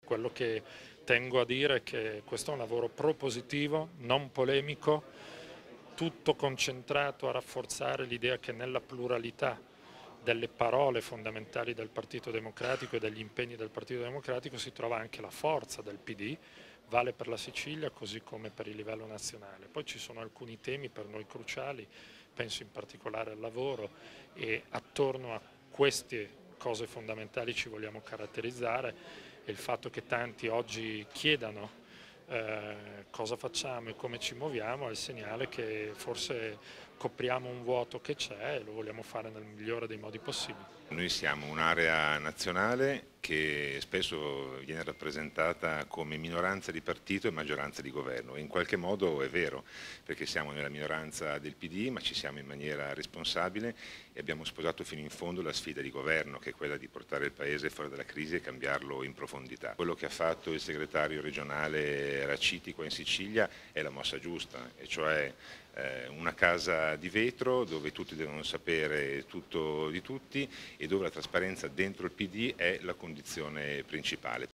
Quello che tengo a dire è che questo è un lavoro propositivo, non polemico, tutto concentrato a rafforzare l'idea che nella pluralità delle parole fondamentali del Partito Democratico e degli impegni del Partito Democratico si trova anche la forza del PD, vale per la Sicilia così come per il livello nazionale. Poi ci sono alcuni temi per noi cruciali, penso in particolare al lavoro, e attorno a queste cose fondamentali ci vogliamo caratterizzare, e il fatto che tanti oggi chiedano cosa facciamo e come ci muoviamo è il segnale che forse copriamo un vuoto che c'è e lo vogliamo fare nel migliore dei modi possibili. Noi siamo un'area nazionale che spesso viene rappresentata come minoranza di partito e maggioranza di governo, e in qualche modo è vero, perché siamo nella minoranza del PD, ma ci siamo in maniera responsabile e abbiamo sposato fino in fondo la sfida di governo, che è quella di portare il Paese fuori dalla crisi e cambiarlo in profondità. Quello che ha fatto il segretario regionale Raciti qua in Sicilia è la mossa giusta, e cioè una casa di vetro dove tutti devono sapere tutto di tutti e dove la trasparenza dentro il PD è la condizione principale.